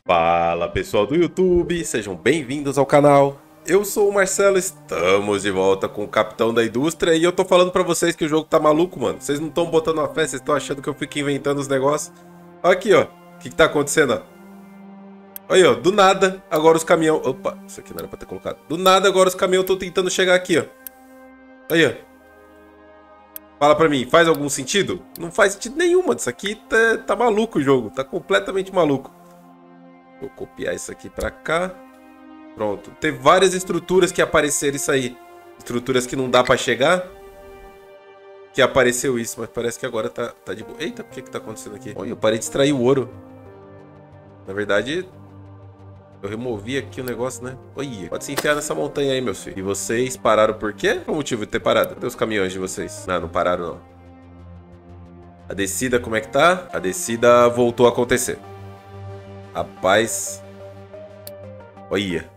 Fala pessoal do YouTube, sejam bem-vindos ao canal. Eu sou o Marcelo, estamos de volta com o Capitão da Indústria e eu tô falando pra vocês que o jogo tá maluco, mano. Vocês não estão botando uma fé, vocês estão achando que eu fico inventando os negócios. Aqui, ó, o que tá acontecendo, ó? Aí, ó, do nada, agora os caminhões... Opa, isso aqui não era pra ter colocado. Do nada, agora os caminhões estão tentando chegar aqui, ó. Aí, ó. Fala pra mim, faz algum sentido? Não faz sentido nenhum, mano. Isso aqui tá maluco o jogo, tá completamente maluco. Vou copiar isso aqui pra cá. Pronto. Teve várias estruturas que apareceram isso aí. Estruturas que não dá pra chegar. Que apareceu isso, mas parece que agora tá de boa. Eita, o que tá acontecendo aqui? Olha, eu parei de extrair o ouro. Na verdade, eu removi aqui o negócio, né? Olha, pode se enfiar nessa montanha aí, meus filhos. E vocês pararam por quê? Qual o motivo de ter parado? Cadê os caminhões de vocês? Não pararam, não. A descida, como é que tá? A descida voltou a acontecer. Rapaz. Olha.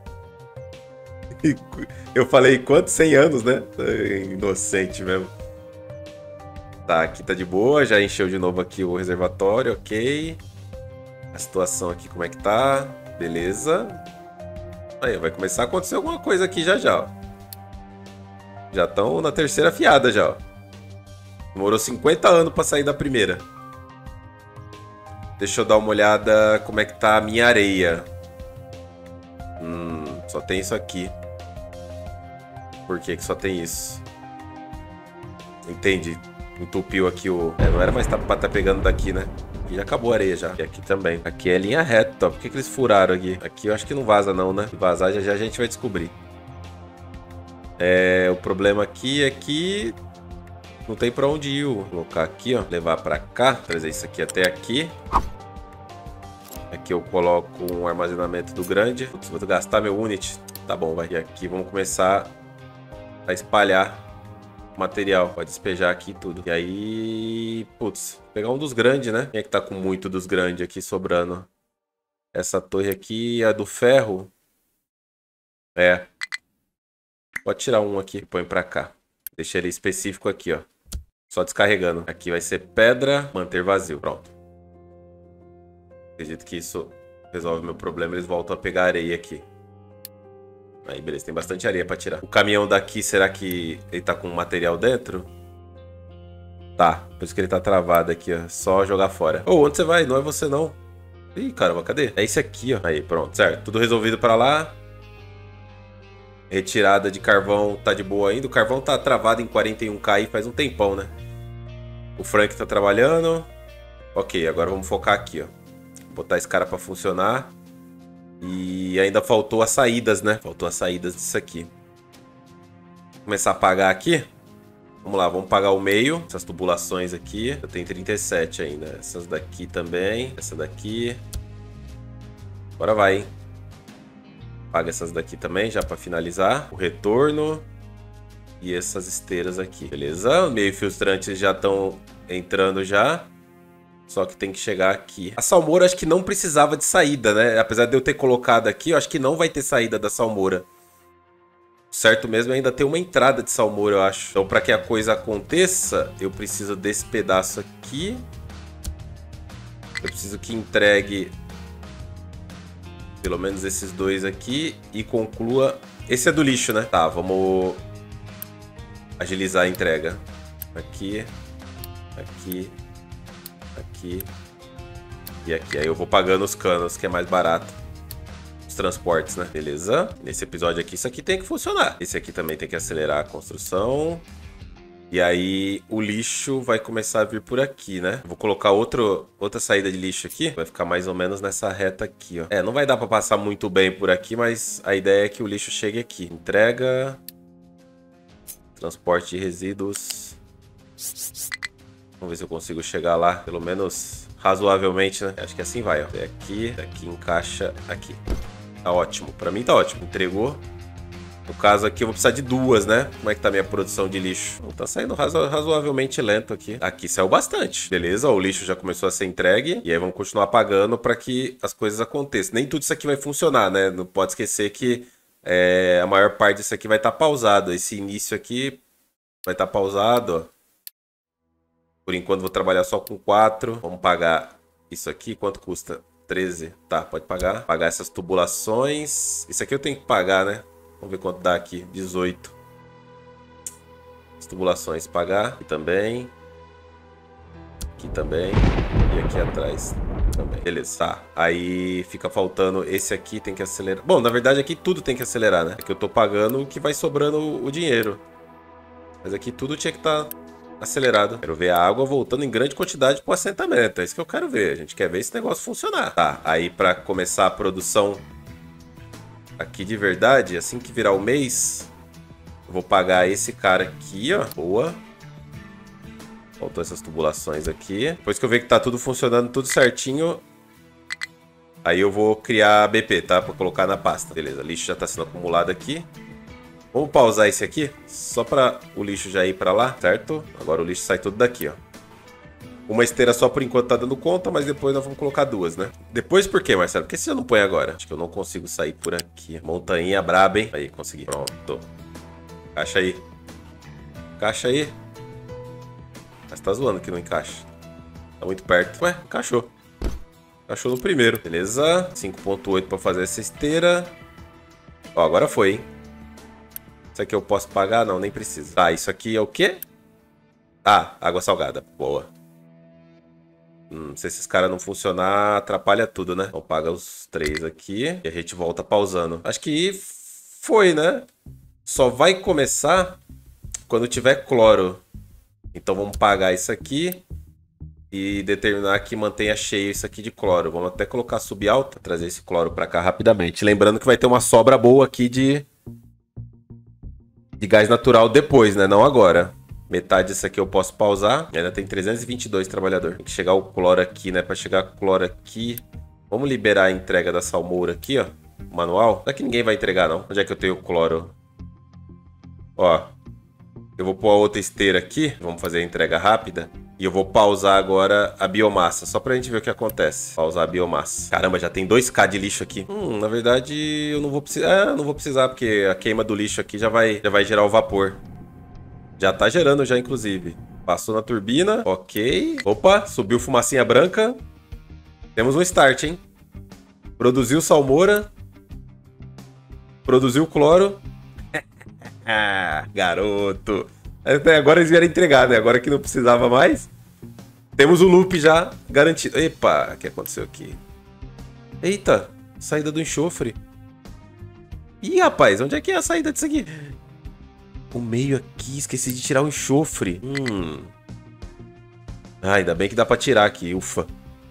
Eu falei quantos? 100 anos, né? Inocente mesmo. Tá, aqui tá de boa. Já encheu de novo aqui o reservatório, ok. A situação aqui como é que tá? Beleza. Aí, vai começar a acontecer alguma coisa aqui já já, ó. Já estão na terceira fiada já, ó. Demorou 50 anos pra sair da primeira. Deixa eu dar uma olhada como é que tá a minha areia. Só tem isso aqui. Por que só tem isso? Entendi. Entupiu aqui o... não era mais pra tá pegando daqui, né? Aqui já acabou a areia já. E aqui também. Aqui é linha reta, ó. Por que eles furaram aqui? Aqui eu acho que não vaza não, né? Se vazar já a gente vai descobrir. O problema aqui é que... não tem pra onde ir. Vou colocar aqui, ó. Levar pra cá. Trazer isso aqui até aqui. Aqui eu coloco um armazenamento do grande. Putz, vou gastar meu unit. Tá bom, vai. E aqui vamos começar a espalhar o material. Pode despejar aqui tudo. E aí... putz, pegar um dos grandes, né? Quem é que tá com muito dos grandes aqui sobrando? Essa torre aqui é do ferro. Pode tirar um aqui e põe pra cá. Deixa ele específico aqui, ó. Só descarregando. Aqui vai ser pedra, manter vazio. Pronto. Acredito que isso resolve meu problema. Eles voltam a pegar areia aqui. Aí, beleza. Tem bastante areia pra tirar. O caminhão daqui, será que ele tá com material dentro? Tá. Por isso que ele tá travado aqui, ó. Só jogar fora. Ô, onde você vai? Não é você, não. Ih, caramba, cadê? É esse aqui, ó. Aí, pronto. Certo. Tudo resolvido pra lá. Retirada de carvão tá de boa ainda. O carvão tá travado em 41k aí faz um tempão, né? O Frank tá trabalhando. Ok, agora vamos focar aqui, ó. Botar esse cara pra funcionar. E ainda faltou as saídas, né? Faltou as saídas disso aqui. Vou começar a apagar aqui. Vamos lá, vamos pagar o meio. Essas tubulações aqui. Eu tenho 37 ainda. Essas daqui também. Essa daqui. Agora vai, hein? Paga essas daqui também, já pra finalizar. O retorno. E essas esteiras aqui. Beleza? Meio filtrantes já estão entrando já. Só que tem que chegar aqui. A salmoura acho que não precisava de saída, né? Apesar de eu ter colocado aqui, eu acho que não vai ter saída da salmoura. Certo mesmo, ainda tem uma entrada de salmoura, eu acho. Então, para que a coisa aconteça, eu preciso desse pedaço aqui. Eu preciso que entregue pelo menos esses dois aqui e conclua... Esse é do lixo, né? Tá, vamos agilizar a entrega. Aqui, aqui... aqui e aqui. Aí eu vou pagando os canos, que é mais barato. Os transportes, né? Beleza. Nesse episódio aqui, isso aqui tem que funcionar. Esse aqui também tem que acelerar a construção. E aí o lixo vai começar a vir por aqui, né? Vou colocar outra saída de lixo aqui. Vai ficar mais ou menos nessa reta aqui, ó. Não vai dar pra passar muito bem por aqui, mas a ideia é que o lixo chegue aqui. Entrega. Transporte de resíduos. Vamos ver se eu consigo chegar lá, pelo menos razoavelmente, né? Acho que assim vai, ó. Daqui encaixa aqui. Tá ótimo. Pra mim tá ótimo. Entregou. No caso aqui eu vou precisar de duas, né? Como é que tá a minha produção de lixo? Tá saindo razoavelmente lento aqui. Aqui saiu bastante. Beleza, ó, o lixo já começou a ser entregue. E aí vamos continuar pagando pra que as coisas aconteçam. Nem tudo isso aqui vai funcionar, né? Não pode esquecer que a maior parte disso aqui vai estar pausado. Esse início aqui vai estar pausado, ó. Por enquanto vou trabalhar só com 4. Vamos pagar isso aqui. Quanto custa? 13. Tá, pode pagar. Pagar essas tubulações. Isso aqui eu tenho que pagar, né? Vamos ver quanto dá aqui. 18. As tubulações, pagar. Aqui também. Aqui também. E aqui atrás também. Beleza, tá. Aí fica faltando esse aqui, tem que acelerar. Bom, na verdade aqui tudo tem que acelerar, né? Aqui eu tô pagando o que vai sobrando o dinheiro. Mas aqui tudo tinha que estar acelerado. Quero ver a água voltando em grande quantidade pro assentamento. É isso que eu quero ver. A gente quer ver esse negócio funcionar. Tá, aí pra começar a produção aqui de verdade, assim que virar o mês, eu vou pagar esse cara aqui, ó. Boa. Faltou essas tubulações aqui. Depois que eu ver que tá tudo funcionando, tudo certinho, aí eu vou criar BP, tá? Pra colocar na pasta. Beleza, lixo já tá sendo acumulado aqui. Vamos pausar esse aqui, só para o lixo já ir para lá, certo? Agora o lixo sai tudo daqui, ó. Uma esteira só por enquanto tá dando conta, mas depois nós vamos colocar duas, né? Depois por quê, Marcelo? Porque você não põe agora? Acho que eu não consigo sair por aqui. Montanha braba, hein? Aí, consegui. Pronto. Encaixa aí. Encaixa aí. Mas tá zoando que não encaixa. Tá muito perto. Ué, encaixou. Encaixou no primeiro. Beleza. 5.8 para fazer essa esteira. Ó, agora foi, hein? Isso aqui eu posso pagar? Não, nem precisa. Tá, isso aqui é o quê? Ah, água salgada. Boa. Se esses caras não funcionar, atrapalha tudo, né? Então paga os 3 aqui e a gente volta pausando. Acho que foi, né? Só vai começar quando tiver cloro. Então vamos pagar isso aqui e determinar que mantenha cheio isso aqui de cloro. Vamos até colocar subalta, trazer esse cloro pra cá rapidamente. Lembrando que vai ter uma sobra boa aqui de gás natural depois, né? Não agora. Metade disso aqui eu posso pausar. Ainda tem 322 trabalhadores. Tem que chegar o cloro aqui, né? Pra chegar o cloro aqui... Vamos liberar a entrega da salmoura aqui, ó. Manual. Não é que ninguém vai entregar, não. Onde é que eu tenho o cloro? Ó. Eu vou pôr a outra esteira aqui. Vamos fazer a entrega rápida. E eu vou pausar agora a biomassa. Só pra gente ver o que acontece. Pausar a biomassa. Caramba, já tem 2k de lixo aqui. Na verdade, eu não vou precisar. Ah, não vou precisar, porque a queima do lixo aqui já vai gerar o vapor. Já tá gerando já, inclusive. Passou na turbina. Ok. Opa, subiu fumacinha branca. Temos um start, hein? Produziu salmoura. Produziu cloro. Ah, garoto. Até agora eles vieram entregar, né? Agora que não precisava mais. Temos o loop já garantido. Epa, o que aconteceu aqui? Eita, saída do enxofre. Ih, rapaz, onde é que é a saída disso aqui? O meio aqui, esqueci de tirar o enxofre. Ah, ainda bem que dá pra tirar aqui, ufa.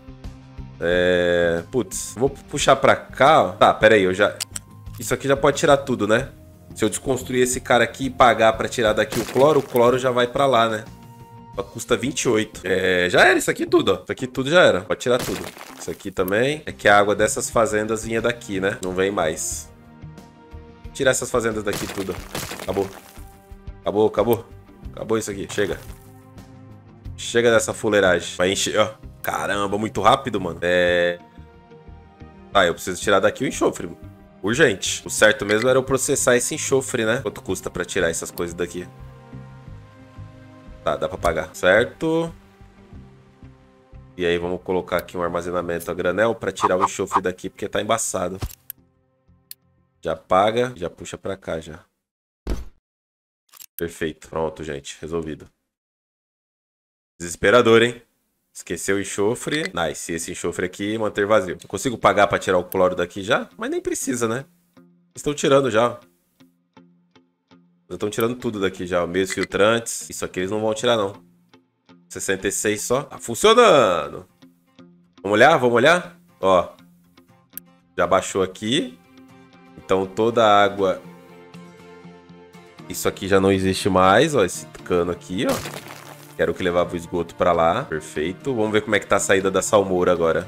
Putz, vou puxar pra cá, ó. Tá, pera aí, eu já... Isso aqui já pode tirar tudo, né? Se eu desconstruir esse cara aqui e pagar pra tirar daqui o cloro já vai pra lá, né? Só custa 28. Já era isso aqui tudo, ó. Isso aqui tudo já era. Pode tirar tudo. Isso aqui também. É que a água dessas fazendas vinha daqui, né? Não vem mais. Tirar essas fazendas daqui tudo. Acabou. Acabou, acabou. Acabou isso aqui. Chega. Chega dessa fuleiragem. Vai encher, ó. Caramba, muito rápido, mano. Tá, eu preciso tirar daqui o enxofre. Urgente. O certo mesmo era eu processar esse enxofre, né? Quanto custa pra tirar essas coisas daqui? Tá, dá pra pagar. Certo. E aí vamos colocar aqui um armazenamento a granel pra tirar o enxofre daqui, porque tá embaçado. Já paga, já puxa pra cá já. Perfeito. Pronto, gente. Resolvido. Desesperador, hein? Esqueceu o enxofre. Nice. Esse enxofre aqui, manter vazio. Eu consigo pagar pra tirar o cloro daqui já? Mas nem precisa, né? Estão tirando já. Estão tirando tudo daqui já. Meios filtrantes. Isso aqui eles não vão tirar, não. 66 só. Tá funcionando. Vamos olhar? Vamos olhar? Ó. Já baixou aqui. Então toda a água... Isso aqui já não existe mais, ó. Esse cano aqui, ó. Quero que levava o esgoto pra lá. Perfeito. Vamos ver como é que tá a saída da salmoura agora.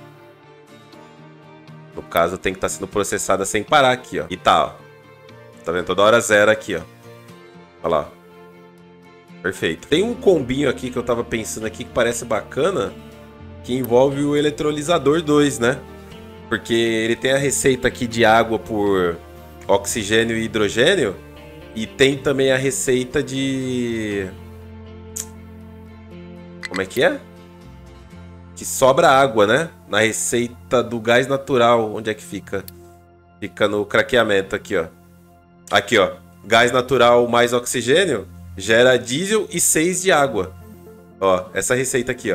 No caso, tem que estar sendo processada sem parar aqui, ó. E tá, ó. Tá vendo? Toda hora zero aqui, ó. Olha lá. Perfeito. Tem um combinho aqui que eu tava pensando aqui que parece bacana, que envolve o eletrolisador 2, né? Porque ele tem a receita aqui de água por oxigênio e hidrogênio. E tem também a receita de... Como é que é? que sobra água, né? Na receita do gás natural. Onde é que fica? Fica no craqueamento aqui, ó. Aqui, ó. Gás natural mais oxigênio gera diesel e 6 de água. Ó, essa receita aqui, ó.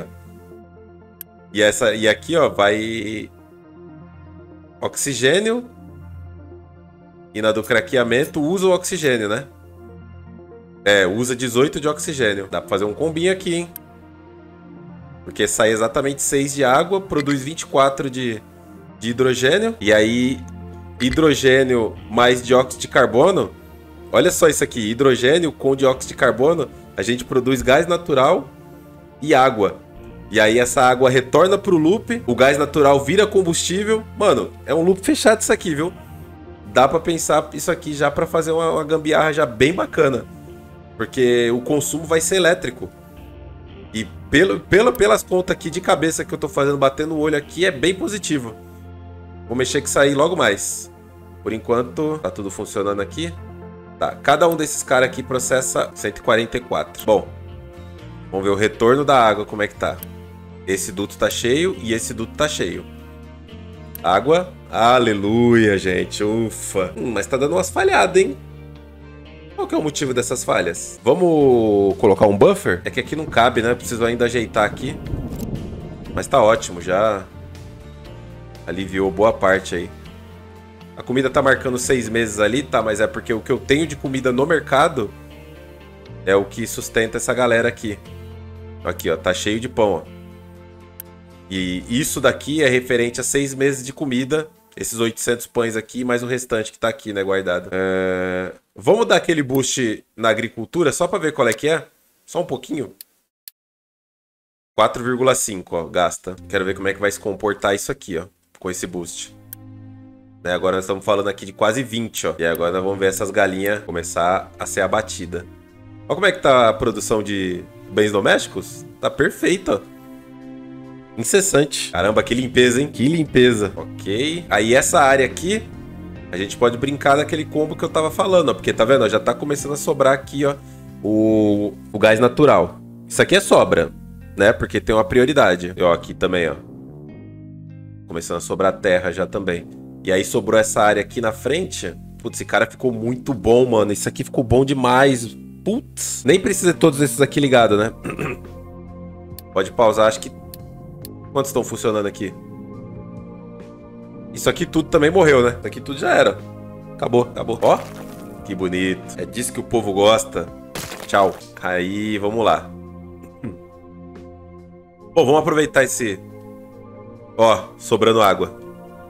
E aqui, ó, vai oxigênio. E na do craqueamento usa o oxigênio, né? É, usa 18 de oxigênio. Dá pra fazer um combinho aqui, hein? Porque sai exatamente 6 de água, produz 24 de hidrogênio. E aí, hidrogênio mais dióxido de carbono. Olha só isso aqui, hidrogênio com dióxido de carbono, a gente produz gás natural e água. E aí essa água retorna pro loop, o gás natural vira combustível. Mano, é um loop fechado isso aqui, viu? Dá pra pensar isso aqui já pra fazer uma gambiarra já bem bacana. Porque o consumo vai ser elétrico. E pelas contas aqui de cabeça que eu tô fazendo, batendo o olho aqui, é bem positivo. Vou mexer com isso aí logo mais. Por enquanto, tá tudo funcionando aqui. Tá, cada um desses caras aqui processa 144. Bom, vamos ver o retorno da água, como é que tá. Esse duto tá cheio e esse duto tá cheio. Água, aleluia, gente, ufa. Mas tá dando umas falhadas, hein? Qual que é o motivo dessas falhas? Vamos colocar um buffer? É que aqui não cabe, né? Preciso ainda ajeitar aqui. Mas tá ótimo, já aliviou boa parte aí. A comida tá marcando 6 meses ali, tá? Mas é porque o que eu tenho de comida no mercado é o que sustenta essa galera aqui. Aqui, ó, tá cheio de pão, ó. E isso daqui é referente a 6 meses de comida. Esses 800 pães aqui, mais o restante que tá aqui, né, guardado. Vamos dar aquele boost na agricultura, só pra ver qual é que é. Só um pouquinho. 4,5, ó, gasta. Quero ver como é que vai se comportar isso aqui, ó, com esse boost. Né, agora nós estamos falando aqui de quase 20, ó. E agora nós vamos ver essas galinhas começar a ser abatida. Olha como é que tá a produção de bens domésticos. Tá perfeito, ó. Incessante. Caramba, que limpeza, hein? Que limpeza. Ok. Aí essa área aqui, a gente pode brincar daquele combo que eu tava falando, ó. Porque tá vendo? Ó, já tá começando a sobrar aqui, ó, o gás natural. Isso aqui é sobra, né? Porque tem uma prioridade. E ó, aqui também, ó. Começando a sobrar terra já também. E aí sobrou essa área aqui na frente. Putz, esse cara ficou muito bom, mano. Isso aqui ficou bom demais. Putz. Nem precisa de todos esses aqui ligados, né? Pode pausar, acho que... Quantos estão funcionando aqui? Isso aqui tudo também morreu, né? Isso aqui tudo já era. Acabou, acabou. Ó, que bonito. É disso que o povo gosta. Tchau. Aí, vamos lá. Bom, vamos aproveitar esse... Ó, sobrando água.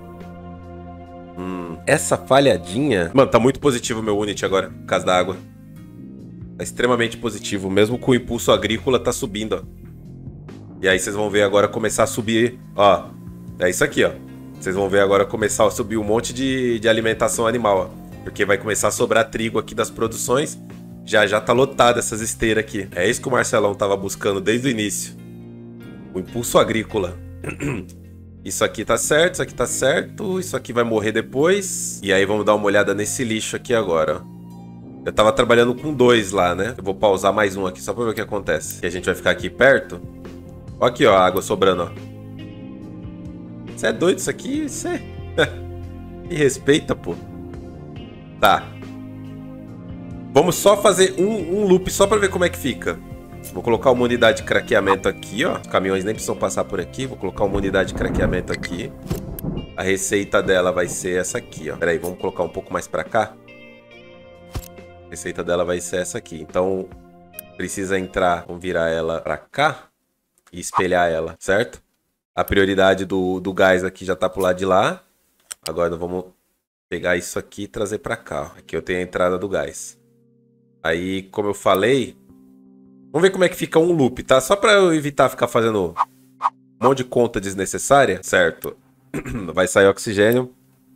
Essa falhadinha... Mano, tá muito positivo o meu Unity agora, por causa da água. Tá extremamente positivo. Mesmo com o impulso agrícola, tá subindo, ó. E aí vocês vão ver agora começar a subir, ó. É isso aqui, ó. Vocês vão ver agora começar a subir um monte de alimentação animal, ó. Porque vai começar a sobrar trigo aqui das produções. Já tá lotado essas esteiras aqui. É isso que o Marcelão tava buscando desde o início. O impulso agrícola. Isso aqui tá certo, isso aqui tá certo. Isso aqui vai morrer depois. E aí vamos dar uma olhada nesse lixo aqui agora, ó. Eu tava trabalhando com 2 lá, né? Eu vou pausar mais um aqui só pra ver o que acontece. E a gente vai ficar aqui perto. Ó aqui, ó, a água sobrando, ó. Você é doido isso aqui? Você... Me respeita, pô. Tá. Vamos só fazer um loop só pra ver como é que fica. Vou colocar uma unidade de craqueamento aqui, ó. Os caminhões nem precisam passar por aqui. Vou colocar uma unidade de craqueamento aqui. A receita dela vai ser essa aqui, ó. Pera aí, vamos colocar um pouco mais pra cá. A receita dela vai ser essa aqui. Então, precisa entrar... Vamos virar ela pra cá. E espelhar ela, certo? A prioridade do gás aqui já tá pro lado de lá. Agora nós vamos pegar isso aqui e trazer pra cá. Aqui eu tenho a entrada do gás. Aí, como eu falei... Vamos ver como é que fica um loop, tá? Só pra eu evitar ficar fazendo um monte de conta desnecessária. Certo. Vai sair oxigênio.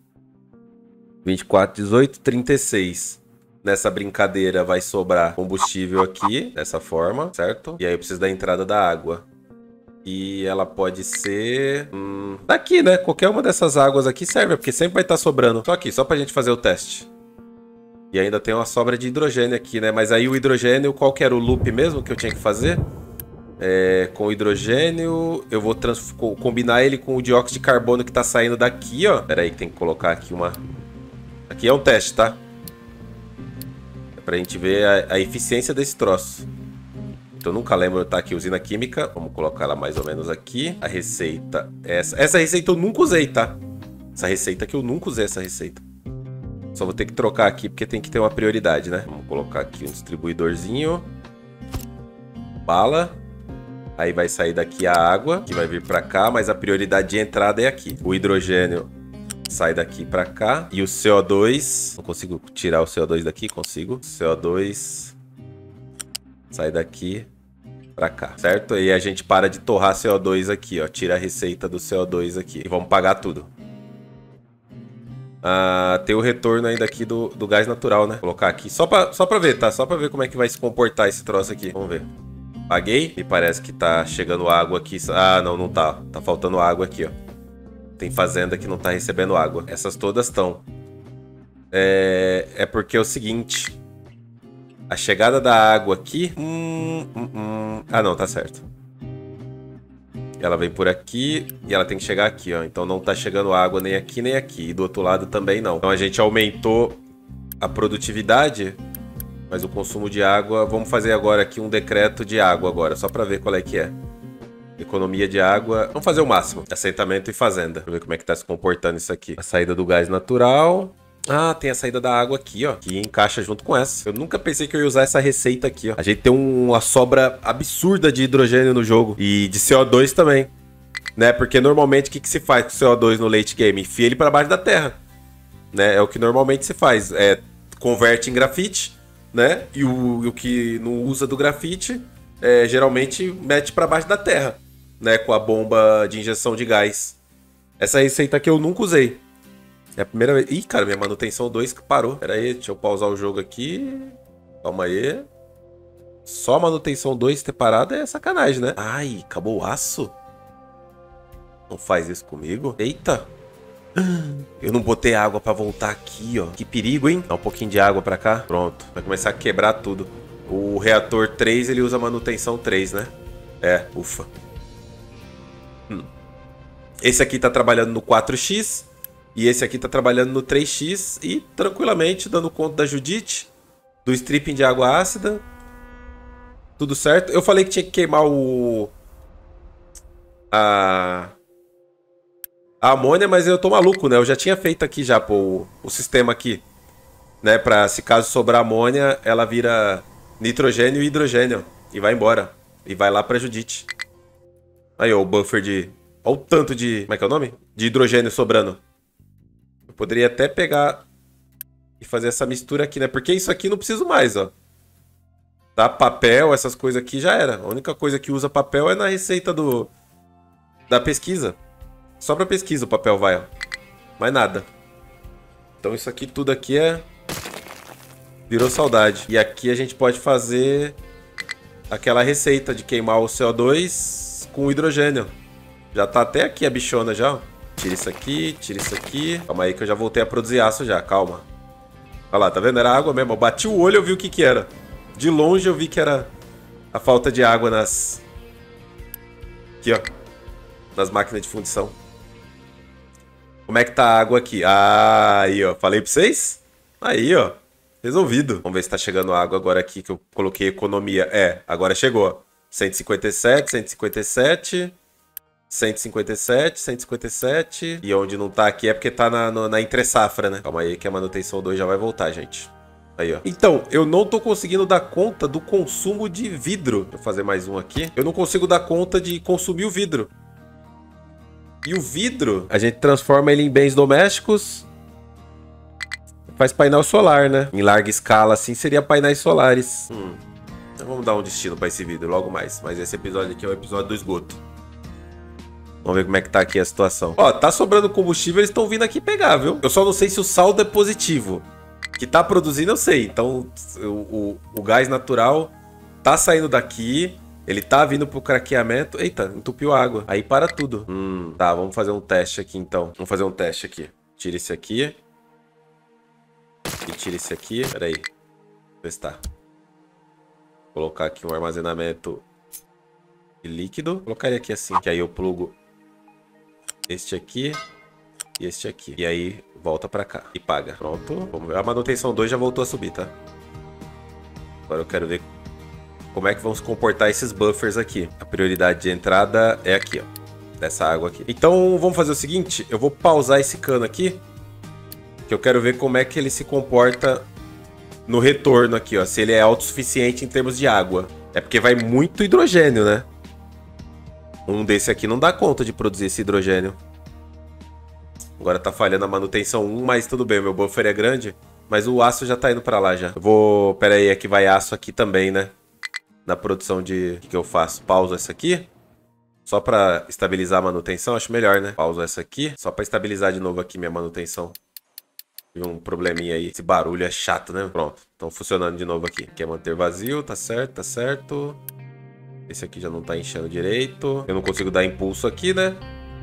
24, 18, 36. Nessa brincadeira vai sobrar combustível aqui, dessa forma, certo? E aí eu preciso da entrada da água. E ela pode ser... daqui, né? Qualquer uma dessas águas aqui serve, porque sempre vai estar sobrando. Só aqui, só pra gente fazer o teste. E ainda tem uma sobra de hidrogênio aqui, né? Mas aí o hidrogênio, qual que era o loop mesmo que eu tinha que fazer? Com hidrogênio, eu vou combinar ele com o dióxido de carbono que tá saindo daqui, ó. Pera aí que tem que colocar aqui uma... Aqui é um teste, tá? É pra gente ver a eficiência desse troço. Eu nunca lembro, tá aqui, usina química. Vamos colocar ela mais ou menos aqui. A receita é essa. Essa receita eu nunca usei, tá? Essa receita aqui eu nunca usei, essa receita. Só vou ter que trocar aqui, porque tem que ter uma prioridade, né? Vamos colocar aqui um distribuidorzinho. Bala. Aí vai sair daqui a água, que vai vir pra cá, mas a prioridade de entrada é aqui. O hidrogênio sai daqui pra cá. E o CO2... Não consigo tirar o CO2 daqui? Consigo. CO2 sai daqui pra cá, certo? E a gente para de torrar CO2 aqui, ó. Tira a receita do CO2 aqui. E vamos pagar tudo. Tem o retorno ainda aqui do gás natural, né? Vou colocar aqui só pra ver, tá? Só pra ver como é que vai se comportar esse troço aqui. Vamos ver. Paguei. E parece que tá chegando água aqui. Ah, não, não tá. Tá faltando água aqui, ó. Tem fazenda que não tá recebendo água. Essas todas estão. É porque é o seguinte. A chegada da água aqui... Ah, não, tá certo. Ela vem por aqui e ela tem que chegar aqui, ó. Então não tá chegando água nem aqui, nem aqui. E do outro lado também não. Então a gente aumentou a produtividade, mas o consumo de água... Vamos fazer agora aqui um decreto de água agora, só pra ver qual é que é. Economia de água. Vamos fazer o máximo. Assentamento e fazenda. Pra ver como é que tá se comportando isso aqui. A saída do gás natural... Ah, tem a saída da água aqui, ó. Que encaixa junto com essa. Eu nunca pensei que eu ia usar essa receita aqui, ó. A gente tem uma sobra absurda de hidrogênio no jogo. E de CO2 também. Né? Porque normalmente o que se faz com CO2 no late game? Enfia ele pra baixo da terra. Né? É o que normalmente se faz. Converte em grafite, né? E o que não usa do grafite, geralmente mete pra baixo da terra. Né? Com a bomba de injeção de gás. Essa receita aqui eu nunca usei. É a primeira vez... Ih, cara, minha manutenção 2 que parou. Pera aí, deixa eu pausar o jogo aqui. Calma aí. Só a manutenção 2 ter parado é sacanagem, né? Ai, acabou o aço? Não faz isso comigo. Eita. Eu não botei água pra voltar aqui, ó. Que perigo, hein? Dá um pouquinho de água pra cá. Pronto. Vai começar a quebrar tudo. O reator 3, ele usa manutenção 3, né? Ufa. Esse aqui tá trabalhando no 4x. E esse aqui tá trabalhando no 3x e tranquilamente dando conta da Judite, do stripping de água ácida. Tudo certo. Eu falei que tinha que queimar a amônia, mas eu tô maluco, né? Eu já tinha feito aqui já, pô, o sistema aqui. Né? Pra se caso sobrar amônia, ela vira nitrogênio e hidrogênio. E vai embora. E vai lá pra Judite. Aí, ó, o buffer de... Olha o tanto de... Como é que é o nome? De hidrogênio sobrando. Eu poderia até pegar e fazer essa mistura aqui, né? Porque isso aqui não preciso mais, ó. Tá? Papel, essas coisas aqui já era. A única coisa que usa papel é na receita da pesquisa. Só pra pesquisa o papel vai, ó. Mais nada. Então isso aqui, tudo aqui virou saudade. E aqui a gente pode fazer aquela receita de queimar o CO2 com o hidrogênio. Já tá até aqui a bichona já, ó. Tira isso aqui, tira isso aqui. Calma aí que eu já voltei a produzir aço já, calma. Olha lá, tá vendo? Era água mesmo. Eu bati o olho e eu vi o que era. De longe eu vi que era a falta de água nas... Aqui, ó. Nas máquinas de fundição. Como é que tá a água aqui? Ah, aí, ó. Falei pra vocês? Aí, ó. Resolvido. Vamos ver se tá chegando água agora aqui que eu coloquei economia. Agora chegou. 157, 157... 157, 157. E onde não tá aqui é porque tá na entre-safra, né? Calma aí que a manutenção 2 já vai voltar, gente. Aí, ó. Então, eu não tô conseguindo dar conta do consumo de vidro. Deixa eu fazer mais um aqui. Eu não consigo dar conta de consumir o vidro. E o vidro, a gente transforma ele em bens domésticos. Faz painel solar, né? Em larga escala, assim, seria painéis solares. Então vamos dar um destino pra esse vidro logo mais. Mas esse episódio aqui é o episódio do esgoto. Vamos ver como é que tá aqui a situação. Ó, tá sobrando combustível, eles estão vindo aqui pegar, viu? Eu só não sei se o saldo é positivo. Que tá produzindo, eu sei. Então, o gás natural tá saindo daqui. Ele tá vindo pro craqueamento. Eita, entupiu a água. Aí para tudo. Tá, vamos fazer um teste aqui, então. Vamos fazer um teste aqui. Tira esse aqui. E tira esse aqui. Pera aí. Vou testar. Vou colocar aqui um armazenamento de líquido. Vou colocar ele aqui assim, que aí eu plugo este aqui e este aqui. E aí volta pra cá e paga. Pronto. Vamos ver. A manutenção 2 já voltou a subir, tá? Agora eu quero ver como é que vão se comportar esses buffers aqui. A prioridade de entrada é aqui, ó. Dessa água aqui. Então vamos fazer o seguinte. Eu vou pausar esse cano aqui, que eu quero ver como é que ele se comporta no retorno aqui, ó. Se ele é autossuficiente em termos de água. É porque vai muito hidrogênio, né? Um desse aqui não dá conta de produzir esse hidrogênio. Agora tá falhando a manutenção 1, mas tudo bem. O meu buffer é grande, mas o aço já tá indo pra lá já. Eu vou... Pera aí, aqui vai aço aqui também, né? Na produção de... O que eu faço? Pausa essa aqui. Só pra estabilizar a manutenção, acho melhor, né? Pausa essa aqui, só pra estabilizar de novo aqui minha manutenção. Tive um probleminha aí. Esse barulho é chato, né? Pronto, estão funcionando de novo aqui. Quer manter vazio, tá certo, tá certo. Esse aqui já não tá enchendo direito. Eu não consigo dar impulso aqui, né?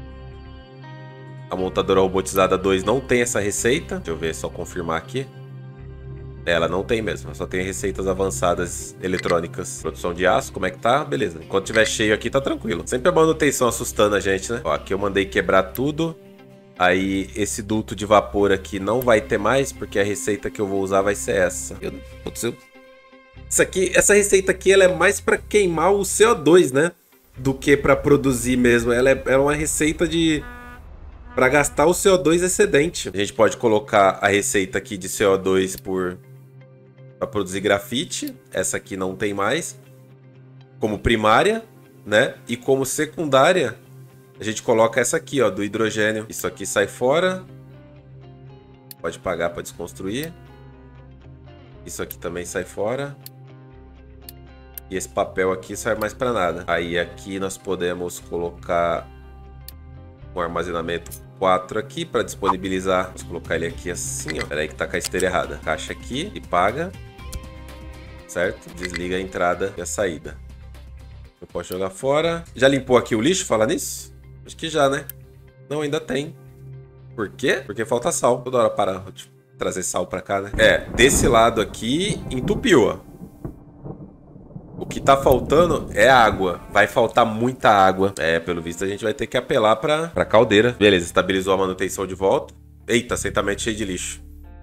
A montadora robotizada 2 não tem essa receita. Deixa eu ver, só confirmar aqui. Ela não tem mesmo, só tem receitas avançadas eletrônicas. Produção de aço, como é que tá? Beleza. Enquanto tiver cheio aqui, tá tranquilo. Sempre a manutenção assustando a gente, né? Ó, aqui eu mandei quebrar tudo. Aí esse duto de vapor aqui não vai ter mais, porque a receita que eu vou usar vai ser essa. Isso aqui, essa receita aqui, ela é mais pra queimar o CO2, né? Do que pra produzir mesmo. Ela é uma receita de... pra gastar o CO2 excedente. A gente pode colocar a receita aqui de CO2 para produzir grafite. Essa aqui não tem mais. Como primária, né? E como secundária, a gente coloca essa aqui, ó, do hidrogênio. Isso aqui sai fora. Pode pagar para desconstruir. Isso aqui também sai fora. E esse papel aqui sai mais para nada. Aí aqui nós podemos colocar um armazenamento 4 aqui para disponibilizar. Vamos colocar ele aqui assim, ó. Pera aí que tá com a esteira errada. Caixa aqui e paga. Certo? Desliga a entrada e a saída. Eu posso jogar fora. Já limpou aqui o lixo? Fala nisso? Acho que já, né? Não, ainda tem. Por quê? Porque falta sal. Toda hora para de trazer sal pra cá, né? É, desse lado aqui entupiu, ó. O que tá faltando é água. Vai faltar muita água. É, pelo visto a gente vai ter que apelar pra caldeira. Beleza, estabilizou a manutenção de volta. Eita, assentamento cheio de lixo.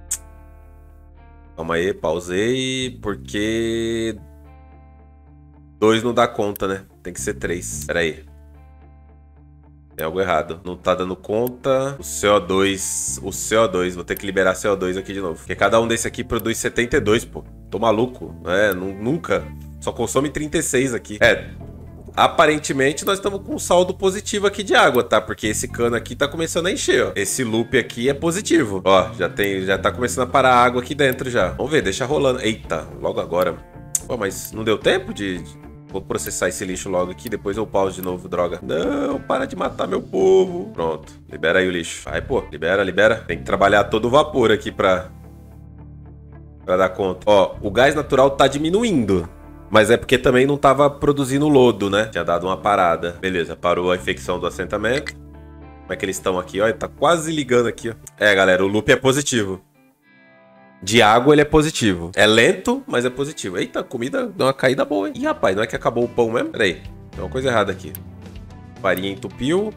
Calma aí, pausei. Porque 2 não dá conta, né? Tem que ser 3. Pera aí. Tem algo errado. Não tá dando conta. O CO2. Vou ter que liberar CO2 aqui de novo. Porque cada um desse aqui produz 72, pô. Tô maluco. É, nunca. Só consome 36 aqui. É, aparentemente nós estamos com um saldo positivo aqui de água, tá? Porque esse cano aqui tá começando a encher, ó. Esse loop aqui é positivo. Ó, já tá começando a parar água aqui dentro já. Vamos ver, deixa rolando. Eita, logo agora. Pô, mas não deu tempo de... Vou processar esse lixo logo aqui, depois eu pauso de novo, droga. Não, para de matar meu povo. Pronto, libera aí o lixo. Vai, pô, libera. Tem que trabalhar todo o vapor aqui pra dar conta. Ó, o gás natural tá diminuindo. Mas é porque também não tava produzindo lodo, né? Tinha dado uma parada. Beleza, parou a infecção do assentamento. Como é que eles estão aqui? Ó, tá quase ligando aqui, ó. É, galera, o loop é positivo. De água ele é positivo. É lento, mas é positivo. Eita, a comida deu uma caída boa, hein? Ih, rapaz, não é que acabou o pão mesmo? Pera aí, tem uma coisa errada aqui. Farinha entupiu.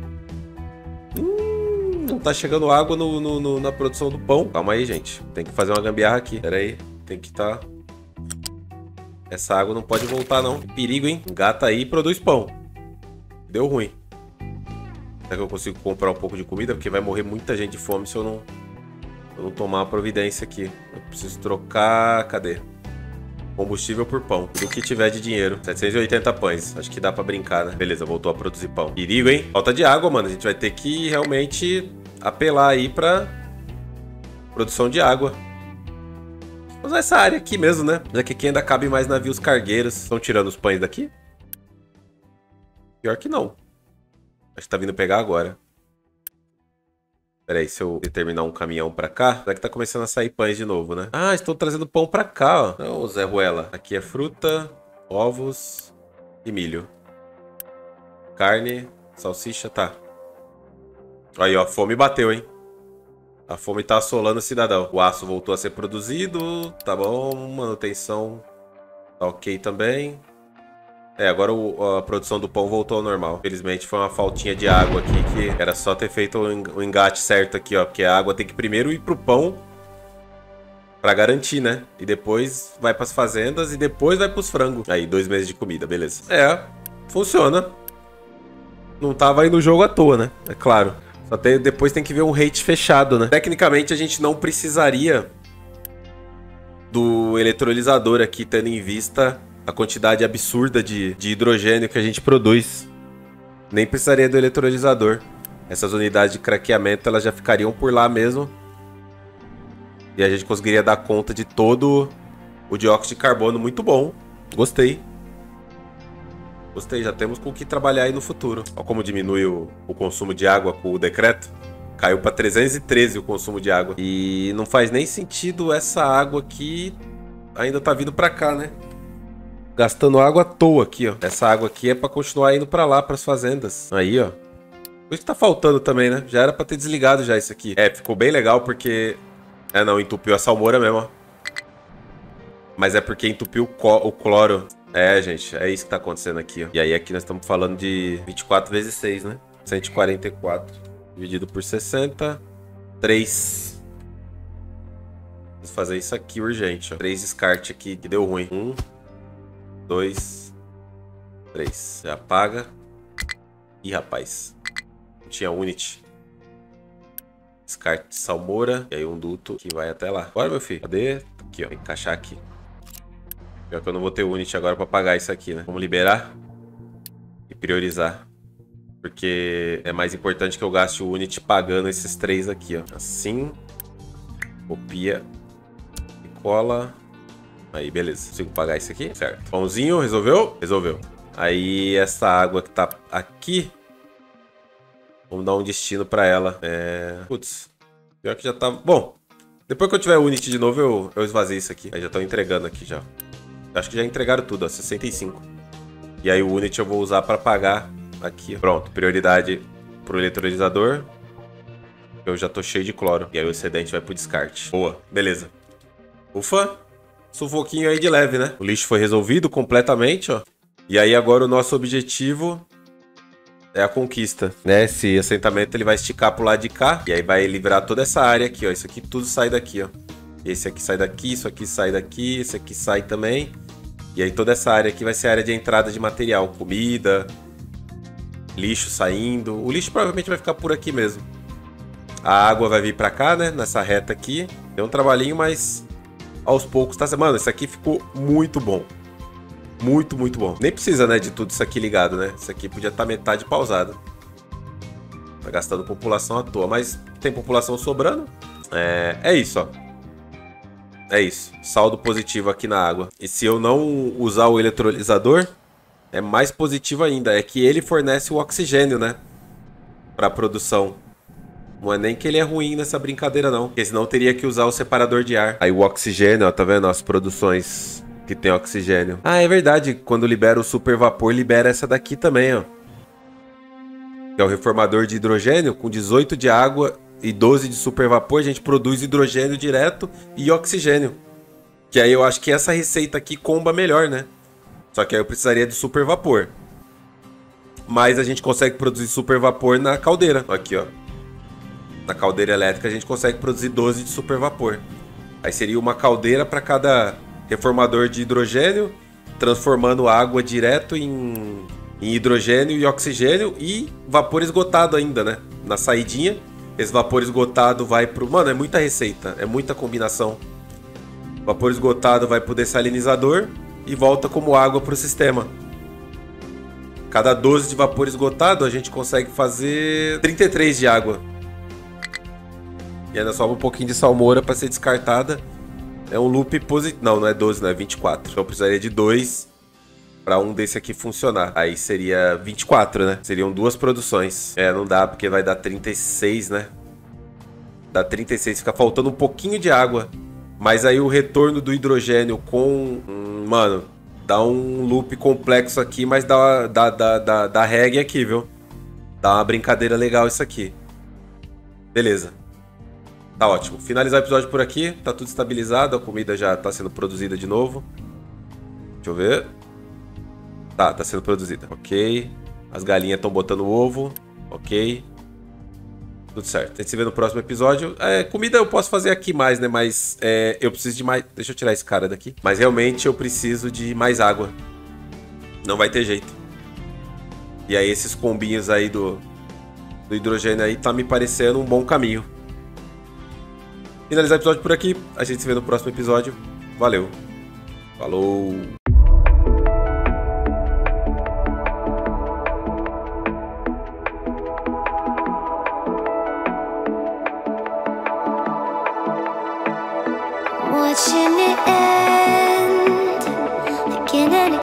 Não tá chegando água na produção do pão. Calma aí, gente. Tem que fazer uma gambiarra aqui. Pera aí, tem que tá... Essa água não pode voltar, não. Que perigo, hein? Engata aí e produz pão. Deu ruim. Será que eu consigo comprar um pouco de comida? Porque vai morrer muita gente de fome se eu não tomar uma providência aqui. Eu preciso trocar... Cadê? Combustível por pão. Do que tiver de dinheiro. 780 pães. Acho que dá pra brincar, né? Beleza, voltou a produzir pão. Perigo, hein? Falta de água, mano. A gente vai ter que realmente apelar aí pra produção de água. Vamos usar essa área aqui mesmo, né? Já que aqui ainda cabe mais navios cargueiros. Estão tirando os pães daqui? Pior que não. Acho que tá vindo pegar agora. Pera aí, se eu determinar um caminhão pra cá, será que tá começando a sair pães de novo, né? Ah, estou trazendo pão pra cá, ó. Não, Zé Ruela. Aqui é fruta, ovos e milho. Carne, salsicha, tá. Aí, ó, a fome bateu, hein? A fome tá assolando o cidadão. O aço voltou a ser produzido, tá bom. Manutenção tá ok também. É, agora a produção do pão voltou ao normal. Infelizmente foi uma faltinha de água aqui que era só ter feito o engate certo aqui, ó. Porque a água tem que primeiro ir pro pão pra garantir, né? E depois vai pras fazendas e depois vai pros frangos. Aí, 2 meses de comida, beleza. É, funciona. Não tava aí no jogo à toa, né? É claro. Só depois tem que ver um rate fechado, né? Tecnicamente a gente não precisaria do eletrolisador aqui, tendo em vista a quantidade absurda de hidrogênio que a gente produz. Nem precisaria do eletrolisador. Essas unidades de craqueamento elas já ficariam por lá mesmo. E a gente conseguiria dar conta de todo o dióxido de carbono. Muito bom. Gostei. Gostei, já temos com o que trabalhar aí no futuro. Olha como diminui o consumo de água com o decreto. Caiu para 313 o consumo de água. E não faz nem sentido essa água aqui ainda tá vindo para cá, né? Gastando água à toa aqui, ó. Essa água aqui é para continuar indo para lá, para as fazendas. Aí, ó. Por isso que tá faltando também, né? Já era para ter desligado já isso aqui. É, ficou bem legal porque... É, não, entupiu a salmoura mesmo, ó. Mas é porque entupiu o cloro. É, gente, é isso que tá acontecendo aqui, ó. E aí aqui nós estamos falando de 24 vezes 6, né? 144 dividido por 60. 3. Preciso fazer isso aqui urgente, ó. 3 descarte aqui que deu ruim. 1, 2, 3. Já apaga. Ih, rapaz. Não tinha unit. Descarte de salmoura. E aí um duto que vai até lá. Bora, meu filho. Cadê? Aqui, ó. Tem que encaixar aqui. Pior que eu não vou ter unit agora pra pagar isso aqui, né? Vamos liberar. E priorizar. Porque é mais importante que eu gaste o unit pagando esses 3 aqui, ó. Assim. Copia. E cola. Aí, beleza. Consigo pagar isso aqui? Certo. Pãozinho, resolveu? Resolveu. Aí, essa água que tá aqui... Vamos dar um destino pra ela. Putz. Pior que já tá... Bom, depois que eu tiver unit de novo, eu esvazio isso aqui. Aí já estão entregando aqui já. Acho que já entregaram tudo, ó. 65. E aí o unit eu vou usar pra pagar aqui. Pronto. Prioridade pro eletrolisador. Eu já tô cheio de cloro. E aí o excedente vai pro descarte. Boa. Beleza. Ufa. Sufoquinho aí de leve, né? O lixo foi resolvido completamente, ó. E aí agora o nosso objetivo é a conquista, né? Esse assentamento ele vai esticar pro lado de cá. E aí vai livrar toda essa área aqui, ó. Isso aqui tudo sai daqui, ó. Esse aqui sai daqui, isso aqui sai daqui, esse aqui sai também. E aí toda essa área aqui vai ser a área de entrada de material. Comida, lixo saindo. O lixo provavelmente vai ficar por aqui mesmo. A água vai vir pra cá, né? Nessa reta aqui. Deu um trabalhinho, mas aos poucos tá... Mano, isso aqui ficou muito bom. Muito, muito bom. Nem precisa, né, de tudo isso aqui ligado, né? Isso aqui podia estar metade pausado. Tá gastando população à toa. Mas tem população sobrando. É isso, ó. É isso. Saldo positivo aqui na água. E se eu não usar o eletrolisador, é mais positivo ainda. É que ele fornece o oxigênio, né? Pra produção. Não é nem que ele é ruim nessa brincadeira, não. Porque senão eu teria que usar o separador de ar. Aí o oxigênio, ó, tá vendo? As produções que tem oxigênio. Ah, é verdade. Quando libera o super vapor, libera essa daqui também, ó. Que é o reformador de hidrogênio. Com 18 de água e 12 de super vapor, a gente produz hidrogênio direto e oxigênio. Que aí eu acho que essa receita aqui comba melhor, né? Só que aí eu precisaria de super vapor. Mas a gente consegue produzir super vapor na caldeira. Aqui, ó. Na caldeira elétrica a gente consegue produzir 12 de super vapor. Aí seria uma caldeira para cada reformador de hidrogênio, transformando água direto em hidrogênio e oxigênio e vapor esgotado ainda, né? Na saidinha, esse vapor esgotado vai pro... Mano, é muita receita, é muita combinação. Vapor esgotado vai pro dessalinizador e volta como água pro sistema. Cada 12 de vapor esgotado a gente consegue fazer 33 de água. E ainda sobra um pouquinho de salmoura para ser descartada. É um loop positivo. Não, não é 12, não é 24. Então eu precisaria de 2 para um desse aqui funcionar. Aí seria 24, né? Seriam 2 produções. Não dá porque vai dar 36, né? Dá 36. Fica faltando um pouquinho de água. Mas aí o retorno do hidrogênio com... mano, dá um loop complexo aqui, mas dá reggae aqui, viu? Dá uma brincadeira legal isso aqui. Beleza. Tá ótimo. Finalizar o episódio por aqui. Tá tudo estabilizado. A comida já tá sendo produzida de novo. Deixa eu ver. Tá sendo produzida. Ok. As galinhas estão botando ovo. Ok. Tudo certo. A gente se vê no próximo episódio. Comida eu posso fazer aqui mais, né? Mas eu preciso de mais... Deixa eu tirar esse cara daqui. Mas realmente eu preciso de mais água. Não vai ter jeito. E aí esses combinhos aí do hidrogênio aí tá me parecendo um bom caminho. Finalizar o episódio por aqui. A gente se vê no próximo episódio. Valeu. Falou.